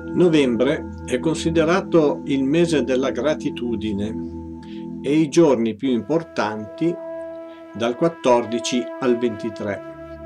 Novembre è considerato il mese della gratitudine e i giorni più importanti dal 14 al 23.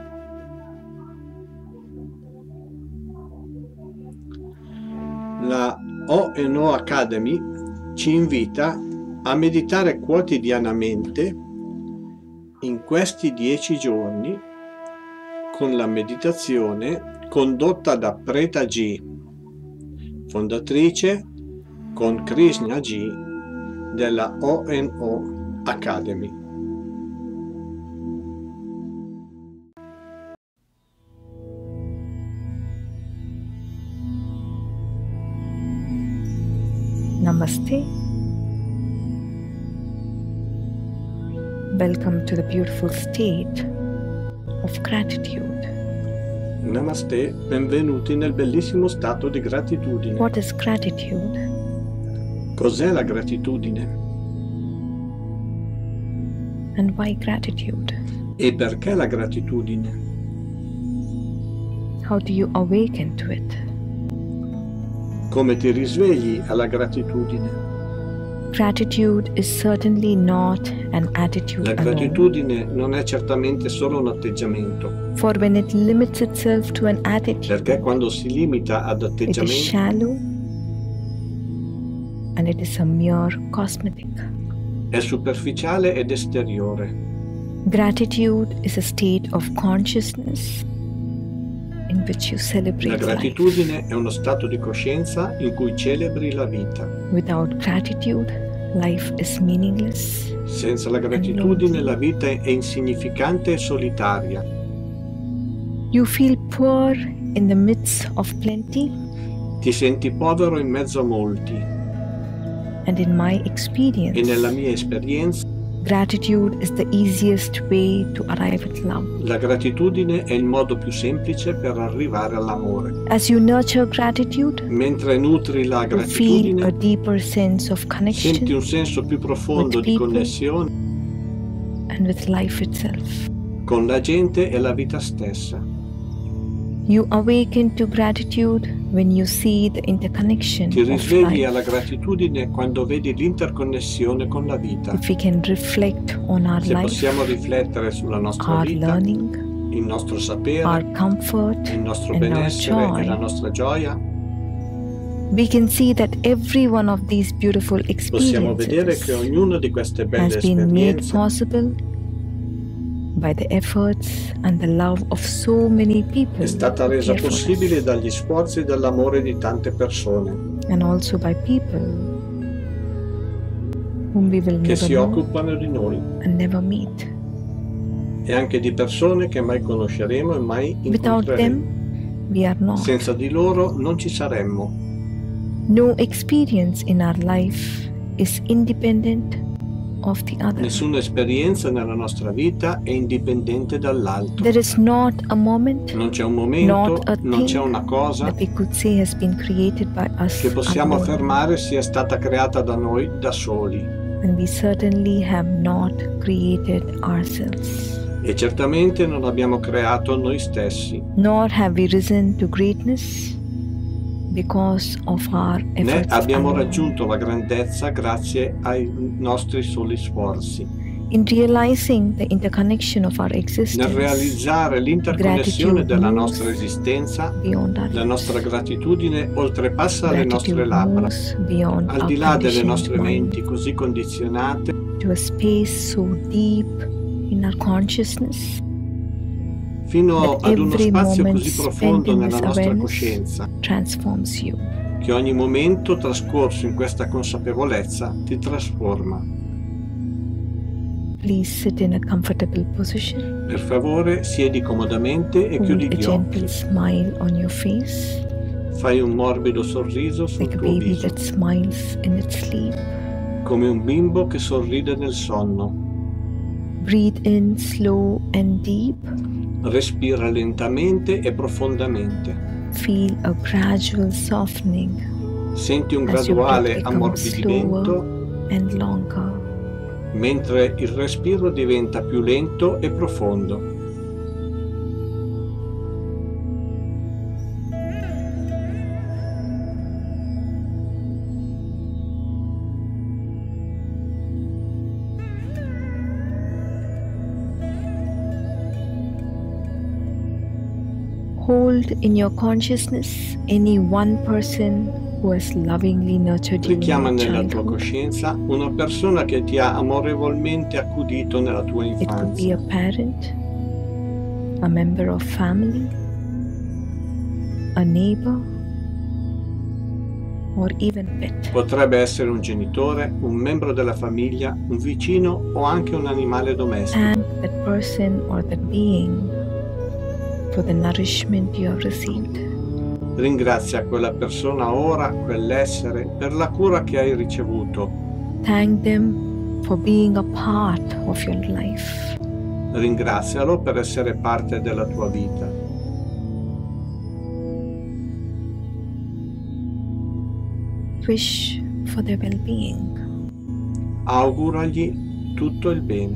La O&O Academy ci invita a meditare quotidianamente in questi 10 giorni con la meditazione condotta da Preta G, fondatrice con Krishna G della O&O Academy. Namaste. Welcome to the beautiful state of gratitude. Namaste, benvenuti nel bellissimo stato di gratitudine. What is gratitude? Cos'è la gratitudine? And why gratitude? E perché la gratitudine? How do you awaken to it? Come ti risvegli alla gratitudine? Gratitude is certainly not an attitude La alone. gratitudine non è certamente solo un atteggiamento, For when it limits itself to an attitude, perché quando si limita ad it is atteggiamenti shallow and it is a mere cosmetic. è superficiale ed esteriore. Gratitude is a state of consciousness in which you La celebrate life. gratitudine è uno stato di coscienza in cui celebri la vita. Without gratitude, life is meaningless. Senza la gratitudine la vita è insignificante e solitaria. You feel poor in the midst of plenty, Ti senti povero in mezzo a molti and in my e experience, nella mia esperienza gratitude is the easiest way to arrive at love. la gratitudine è il modo più semplice per arrivare all'amore. As you nurture gratitude, Mentre nutri la you feel a gratitudine, deeper sense of senti connection un senso più profondo with di people. connessione and with life itself. con la gente e la vita stessa. You awaken to gratitude when you see the interconnection Ti of risvegli life. alla gratitudine quando vedi l'interconnessione con la vita. If we can reflect on our Se life, possiamo riflettere sulla nostra our vita, learning, il nostro our sapere, comfort, il nostro and our benessere e la joy, nostra gioia, we can see that every one of these beautiful possiamo vedere che experiences ognuna di queste belle has been made esperienze possible by the efforts and the love of so many people è stata who resa care for possibile us, dagli sforzi e dall'amore di tante persone and also by people whom we will che never si know occupano di noi and never meet. e anche di persone che mai conosceremo e mai Without incontreremo. them, we are not. Senza di loro non ci saremmo. No experience in our life is independent of the other. Nessuna esperienza nella nostra vita è indipendente dall'altro. There is not a moment Non c'è un momento, not a non c'è thing una cosa that we could say has been created by us che possiamo alone. affermare sia stata creata da noi da soli. And we certainly have not created ourselves. E certamente non abbiamo creato noi stessi, Nor have we risen to greatness because of our né efforts abbiamo alone. raggiunto la grandezza grazie ai nostri soli sforzi. In realizing the interconnection of our Nel existence realizzare l'interconnessione Gratitude della moves nostra esistenza, beyond our la nostra gratitudine oltrepassa le nostre gratitude labbra, moves beyond al our di là delle conditioned nostre mind menti così condizionate, to a space so deep in our consciousness fino that ad uno every spazio moment così spent profondo in nella this nostra awareness coscienza, transforms you. che ogni momento trascorso in questa consapevolezza ti trasforma. Please sit in a comfortable position Per favore, siedi comodamente e with chiudi a gli gentle occhi. smile on your face, Fai un morbido sorriso sul like a tuo baby viso, that smiles in its sleep. come un bimbo che sorride nel sonno. Breathe in slow and deep. Respira lentamente e profondamente. Feel a gradual softening Senti un as your breath graduale becomes ammorbidimento slower and longer. mentre il respiro diventa più lento e profondo. Hold in your consciousness any one person who has lovingly nurtured you in Richiama your nella tua childhood. coscienza una persona che ti ha amorevolmente accudito nella tua It could be a infanzia. parent, a member of family, a neighbor, or even pet. Potrebbe essere un genitore, un membro della famiglia, un vicino o anche un animale domestico. Thank that person or that being for the nourishment you have received. Ringrazia quella persona ora, quell'essere, per la cura che hai ricevuto. Thank them for being a part of your life. Ringrazialo per essere parte della tua vita. Wish for their well-being. Auguragli tutto il bene.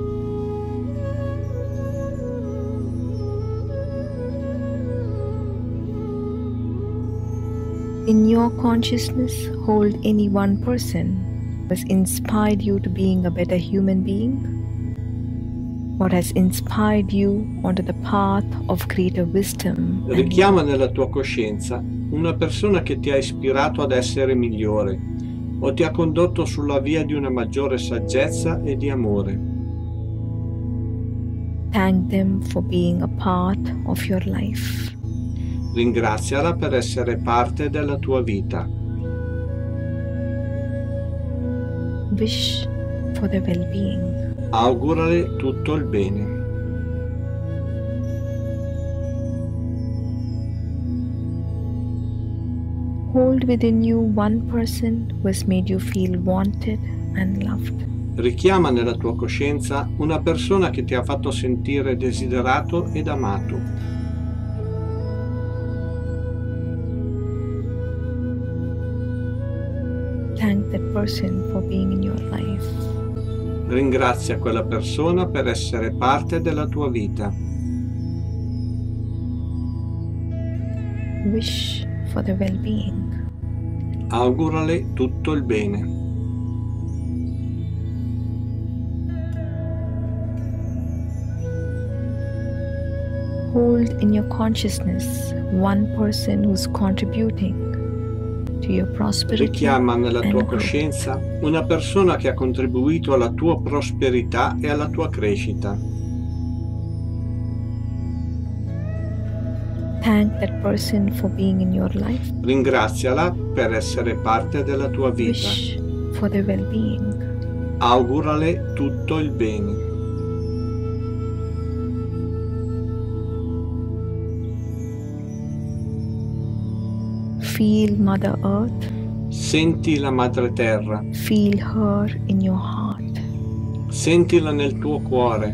In your consciousness, hold any one person who has inspired you to being a better human being, or has inspired you onto the path of greater wisdom. Richiama nella tua coscienza una persona che ti ha ispirato ad essere migliore o ti ha condotto sulla via di una maggiore saggezza e di amore. Thank them for being a part of your life. Ringraziala per essere parte della tua vita. Wish for their well-being. Augurale tutto il bene. Hold within you one person who has made you feel wanted and loved. Richiama nella tua coscienza una persona che ti ha fatto sentire desiderato ed amato. Thank that person for being in your life. Ringrazia quella persona per essere parte della tua vita. Wish for their well-being. Augurale tutto il bene. Hold in your consciousness one person who's contributing to your prosperity Richiama nella and tua growth. coscienza una persona che ha contribuito alla tua prosperità e alla tua crescita. Thank that person for being in your life. Ringraziala per essere parte della tua vita. Wish for their well-being. Augurale tutto il bene. Feel Mother Earth. Senti la madre terra, Feel her in your heart. sentila nel tuo cuore.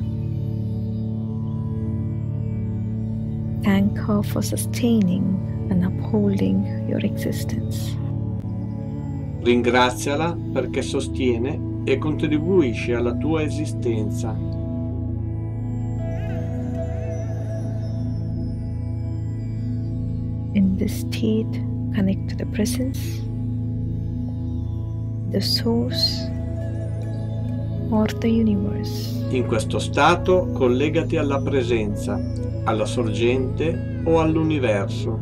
Thank her for sustaining and upholding your existence. Ringraziala perché sostiene e contribuisce alla tua esistenza. In this state, connect to the presence, the source, or the universe. In questo stato collegati alla presenza, alla sorgente o all'universo.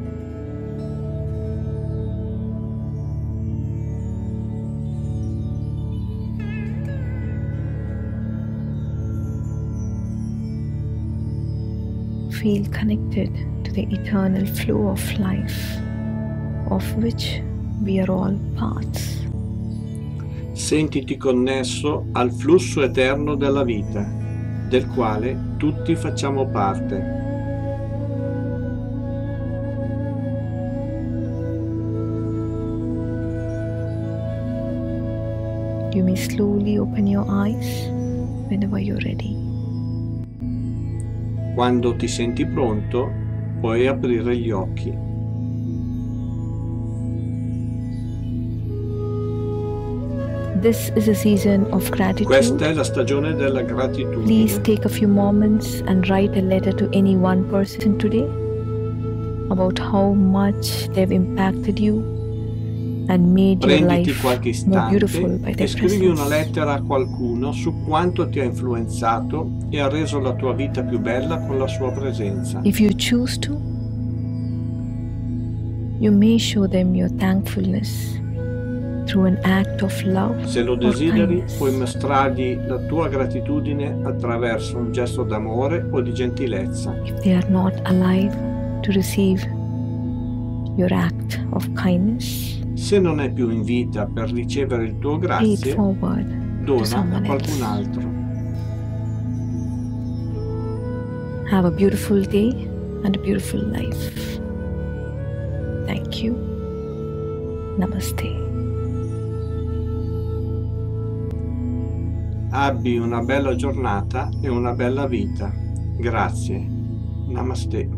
Feel connected to the eternal flow of life, of which we are all parts. Sentiti connesso al flusso eterno della vita, del quale tutti facciamo parte. You may slowly open your eyes whenever you're ready. Quando ti senti pronto, puoi aprire gli occhi. This is a season of Questa gratitude. è la stagione della gratitudine. Please take a few moments and write a letter to any one person today about how much they've impacted you and made your Prenditi life qualche more beautiful istante by e their scrivi una presence. lettera a qualcuno su quanto ti ha influenzato e ha reso la tua vita più bella con la sua presenza. If you choose to, You may show them your thankfulness through an act of love Se lo or desideri, kindness. puoi mostrargli la tua gratitudine attraverso un gesto d'amore o di gentilezza. If they are not alive to receive your act of kindness, Se non è più in vita per ricevere il tuo pay it grazie, forward to dona a someone qualcun else. altro. Have a beautiful day and a beautiful life. Thank you. Namaste. Abbi una bella giornata e una bella vita. Grazie. Namaste.